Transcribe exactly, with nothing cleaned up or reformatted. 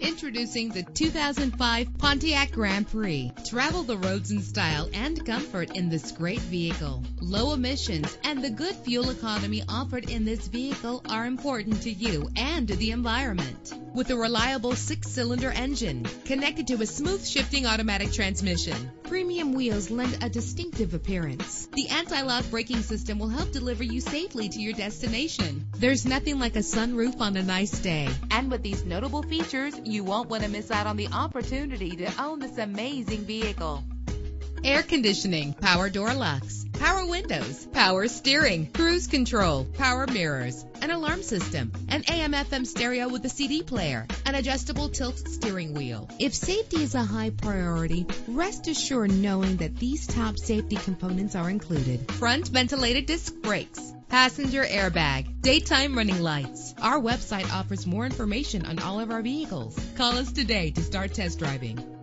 Introducing the two thousand five Pontiac Grand Prix. Travel the roads in style and comfort in this great vehicle. Low emissions and the good fuel economy offered in this vehicle are important to you and to the environment. With a reliable six-cylinder engine connected to a smooth shifting automatic transmission, premium wheels lend a distinctive appearance. The anti-lock braking system will help deliver you safely to your destination. There's nothing like a sunroof on a nice day. And with these notable features, you won't want to miss out on the opportunity to own this amazing vehicle. Air conditioning, power door locks, power windows, power steering, cruise control, power mirrors, an alarm system, an A M F M stereo with a C D player, an adjustable tilt steering wheel. If safety is a high priority, rest assured knowing that these top safety components are included. Front ventilated disc brakes, passenger airbag, daytime running lights. Our website offers more information on all of our vehicles. Call us today to start test driving.